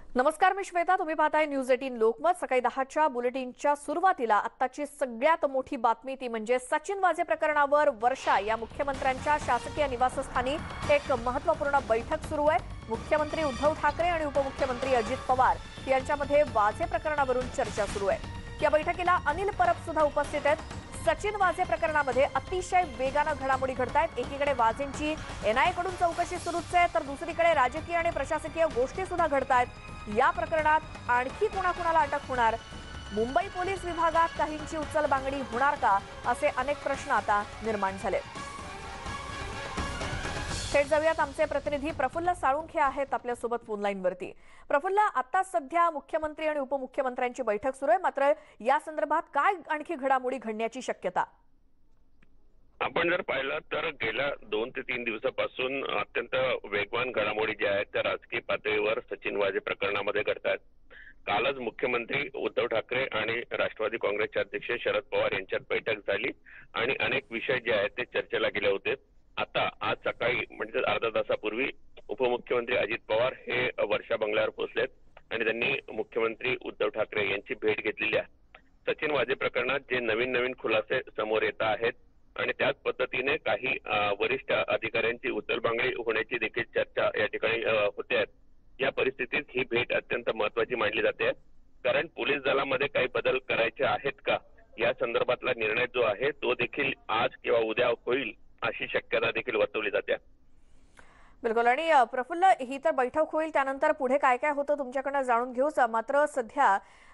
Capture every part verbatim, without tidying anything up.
नमस्कार, मी श्वेता. तुम्ही पाहताय न्यूज अठरा लोकमत. सकाळी दहाच्या बुलेटिनच्या सुरुवातीला आत्ताची सगळ्यात मोठी बातमी ती म्हणजे सचिन वाझे प्रकरणावर वर्षा या मुख्यमंत्र्यांच्या शासकीय निवासस्थानी एक महत्त्वपूर्ण बैठक सुरू आहे. मुख्यमंत्री उद्धव ठाकरे आणि उपमुख्यमंत्री अजित पवार यांच्यामध्ये वाझे प्रकरणावरून चर्चा सुरू आहे. या बैठकीला अनिल परब सुद्धा उपस्थित आहेत. सचिन वाझे प्रकरणामध्ये अतिशय वेगाने घडामोडी घडतायत. एकीकडे वाझेंची एनआयए कडून चौकशी सुरूच आहे, तर दुसरीकडे राजकीय आणि प्रशासकीय गोष्टी सुद्धा घडतायत. या प्रकरणात आणखी कुणाकुणाला अटक होणार, मुंबई पोलीस विभागात काहींची उचलबांगडी होणार का, असे अनेक प्रश्न आता निर्माण झाले. थेट जाऊयात, आमचे प्रतिनिधी प्रफुल्ल साळुंखे आहेत आपल्यासोबत फोन लाईन वरती. प्रफुल्ल, आता सध्या मुख्यमंत्री आणि उपमुख्यमंत्र्यांची बैठक सुरू आहे, मात्र या संदर्भात काय आणखी घडामोडी घडण्याची शक्यता? आपण जर पाहिलं तर गेल्या दोन ते तीन दिवसापासून अत्यंत वेगवान घडामोडी ज्या आहेत त्या राजकीय पातळीवर सचिन वाझे प्रकरणामध्ये घडतात. कालच मुख्यमंत्री उद्धव ठाकरे आणि राष्ट्रवादी काँग्रेसचे अध्यक्ष शरद पवार यांच्यात बैठक झाली आणि अनेक विषय जे आहेत ते चर्चेला गेले होते. आता आज सकाळी म्हणजे अर्धा तासापूर्वी उपमुख्यमंत्री अजित पवार हे वर्षा बंगल्यावर पोहोचलेत आणि त्यांनी मुख्यमंत्री उद्धव ठाकरे यांची भेट घेतलेली आहे. सचिन वाझे प्रकरणात जे नवीन नवीन खुलासे समोर येत आहेत आणि त्याच पद्धतीने काही वरिष्ठ अधिकाऱ्यांची उचलबांगडी होण्याची देखील चर्चा या ठिकाणी होते आहेत. या परिस्थितीत ही भेट अत्यंत महत्वाची मानली जाते, कारण पोलीस दलामध्ये काही बदल करायचे आहेत का या संदर्भातला निर्णय जो आहे तो देखील आज किंवा उद्या होईल अशी शक्यता देखील वर्तवली जाते. बिलकुल. आणि प्रफुल्ल, ही तर बैठक होईल, त्यानंतर पुढे काय काय होतं तुमच्याकडनं जाणून घेऊच. मात्र सध्या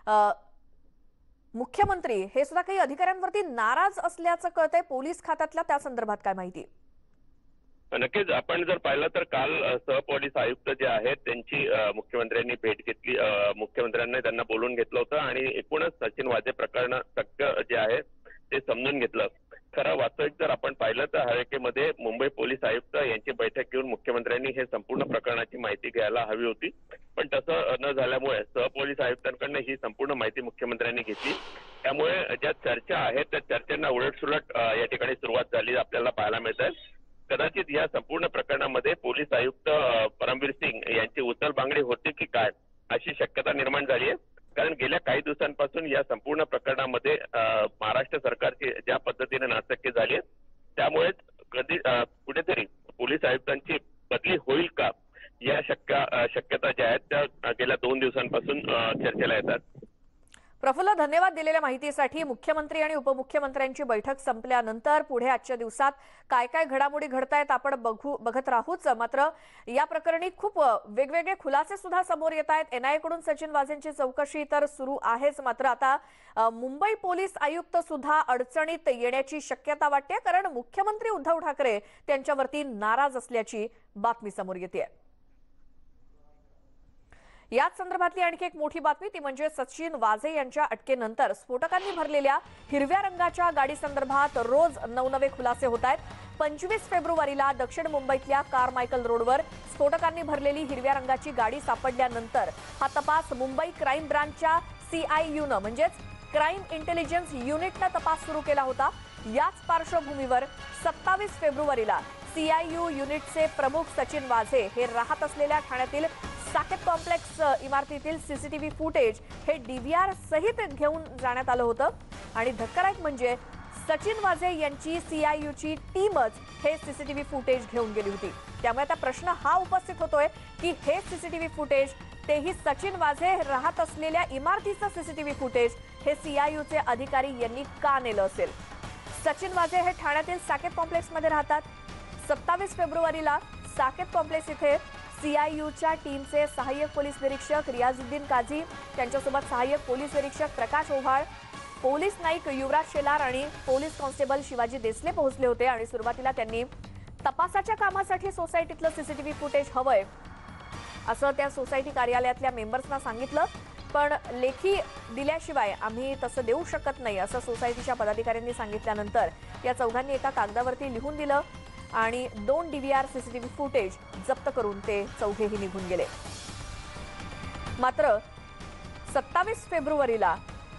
मुख्यमंत्री हे सुद्धा काही अधिकाऱ्यांवरती नाराज असल्याचं कळतंय. पोलीस खात्यातल्या त्या संदर्भात काय माहिती? नक्कीच आपण जर पाहिलं तर काल सहपोलीस आयुक्त जे आहेत त्यांची मुख्यमंत्र्यांनी भेट घेतली. मुख्यमंत्र्यांनी त्यांना बोलून घेतलं होतं आणि एकूणच सचिन वाझे प्रकरण सगळं जे आहे ते समजून घेतलं. खरं वास्तविक जर आपण पाहिलं तर हरकेमध्ये मुंबई पोलीस आयुक्त यांची बैठक घेऊन मुख्यमंत्र्यांनी हे संपूर्ण प्रकरणाची माहिती घ्यायला हवी होती, पण तसं न झाल्यामुळे सहपोलीस आयुक्तांकडून ही संपूर्ण माहिती मुख्यमंत्र्यांनी घेतली. त्यामुळे ज्या चर्चा आहेत त्या चर्चांना उलटसुलट या ठिकाणी सुरुवात झाली आपल्याला पाहायला मिळत आहे. कदाचित या संपूर्ण प्रकरणामध्ये पोलीस आयुक्त परमवीर सिंग यांची उचलबांगडी होती की काय अशी शक्यता निर्माण झाली आहे. कारण गेल्या काही दिवसांपासून या संपूर्ण प्रकरणामध्ये महाराष्ट्र सरकारची ज्या पद्धतीने नाचक्की झाली आहे त्यामुळे कधी कुठेतरी पोलीस आयुक्तांची बदली होईल का या शक्य शक्यता ज्या आहेत त्या गेल्या दोन दिवसांपासून चर्चेला येतात. प्रफुल्ल, धन्यवाद दिलेल्या माहितीसाठी. मुख्यमंत्री आणि उपमुख्यमंत्र्यांची बैठक संपल्यानंतर पुढे आजच्या दिवसात काय काय घडामोडी घडतायत आपण बघू बघत राहूच. मात्र या प्रकरणी खूप वेगवेगळे खुलासे सुद्धा समोर येत आहेत. एनआयए कडून सचिन वाझेंची चौकशी तर सुरू आहेच, मात्र आता मुंबई पोलीस आयुक्त सुद्धा अडचणीत येण्याची शक्यता वाटते, कारण मुख्यमंत्री उद्धव ठाकरे त्यांच्यावरती नाराज असल्याची बातमी समोर येते. याच संदर्भातली आणखी एक मोठी बातमी ती म्हणजे सचिन वाझे यांच्या अटकेनंतर स्फोटकांनी भरलेल्या हिरव्या रंगाच्या गाडी संदर्भात रोज नवनवे खुलासे होत आहेत. पंचवीस फेब्रुवारीला दक्षिण मुंबईतल्या कारमायकल रोडवर स्फोटकांनी भरलेली हिरव्या रंगाची गाडी सापडल्यानंतर हा तपास मुंबई क्राईम ब्रांचच्या सीआययूनं म्हणजेच क्राईम इंटेलिजन्स युनिटनं तपास सुरू केला होता. याच पार्श्वभूमीवर सत्तावीस फेब्रुवारीला सीआययू युनिटचे प्रमुख सचिन वाझे हे राहत असलेल्या ठाण्यातील साकेत कॉम्प्लेक्स इमारतीतील सीसीटीव्ही फुटेज हे डीव्हीआर सहित घेऊन जाण्यात आलं होतं. आणि धक्कादायक म्हणजे सचिन वाझे यांची सीआययूची टीमच हे सीसीटीव्ही फुटेज घेऊन गेली होती. त्यामुळे आता प्रश्न हा उपस्थित होतोय की हे सीसीटीव्ही फुटेज, तेही सचिन वाझे राहत असलेल्या इमारतीचं सीसीटीव्ही फुटेज, हे सीआययूचे अधिकारी यांनी का नेलं असेल? सचिन वाझे हे ठाण्यातील साकेत कॉम्प्लेक्समध्ये राहतात. सत्तावीस फेब्रुवारीला साकेत कॉम्प्लेक्स इथे सीआययूच्या टीमचे सहाय्यक पोलीस निरीक्षक रियाजुद्दीन काझी, त्यांच्यासोबत सहाय्यक पोलीस निरीक्षक प्रकाश ओव्हाळ, पोलीस नाईक युवराज शेलार आणि पोलीस कॉन्स्टेबल शिवाजी देसले पोहोचले होते. आणि सुरुवातीला त्यांनी तपासाच्या कामासाठी सोसायटीतलं सीसीटीव्ही फुटेज हवंय असं त्या सोसायटी कार्यालयातल्या मेंबर्सना सांगितलं, पण लेखी दिल्याशिवाय आम्ही तसं देऊ शकत नाही असं सोसायटीच्या पदाधिकाऱ्यांनी सांगितल्यानंतर या चौघांनी एका कागदावरती लिहून दिलं आणि दोन डीव्हीआर सीसीटीव्ही फुटेज जप्त करून ते चौघेही निघून गेले. मात्र सत्तावीस फेब्रुवारीला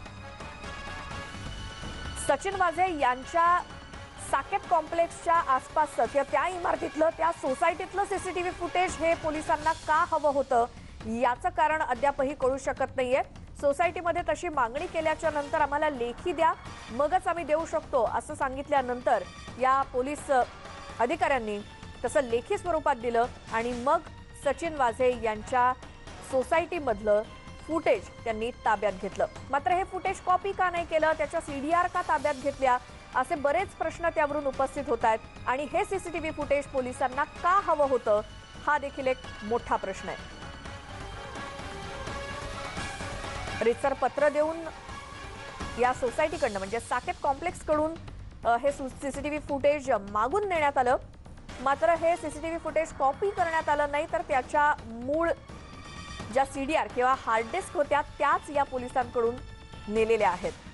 सचिन वाझे यांच्या साकेत कॉम्प्लेक्सच्या आसपासचं किंवा त्या इमारतीतलं त्या सोसायटीतलं सीसीटीव्ही फुटेज हे पोलिसांना का हवं होतं याचं कारण अद्यापही कळू शकत नाहीये. सोसायटीमध्ये तशी मागणी केल्याच्या नंतर आम्हाला लेखी द्या, मगच आम्ही देऊ शकतो असं सांगितल्यानंतर या पोलीस अधिकाऱ्यांनी तसं लेखी स्वरूपात दिलं आणि मग सचिन वाझे यांच्या सोसायटीमधलं फुटेज त्यांनी ताब्यात घेतलं. मात्र हे फुटेज कॉपी का नाही केलं, त्याच्या सीडीआर का ताब्यात घेतल्या, असे बरेच प्रश्न त्यावरून उपस्थित होत आहेत आणि हे सीसीटीव्ही फुटेज पोलिसांना का हवं होतं हा देखील एक मोठा प्रश्न आहे. रितसर पत्र देऊन या सोसायटीकडनं म्हणजे साकेत कॉम्प्लेक्स कडून हे सीसीटीव्ही फुटेज मागून नेण्यात आलं. मात्र हे सीसीटीव्ही फुटेज कॉपी करण्यात आलं नाही, तर त्याच्या मूळ ज्या सीडीआर किंवा हार्ड डिस्क होत्या त्याच या पोलिसांकडून नेलेल्या आहेत.